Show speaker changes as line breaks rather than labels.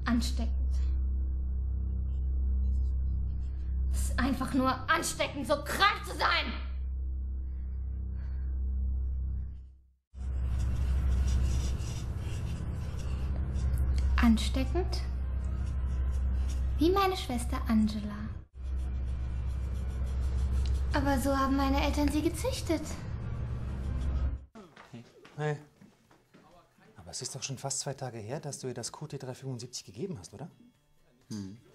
ansteckend. Es ist einfach nur ansteckend, so krank zu sein. Ansteckend? Wie meine Schwester Angela. Aber so haben meine Eltern sie gezüchtet.
Hey. Aber es ist doch schon fast 2 Tage her, dass du ihr das QT375 gegeben hast, oder?
Hm.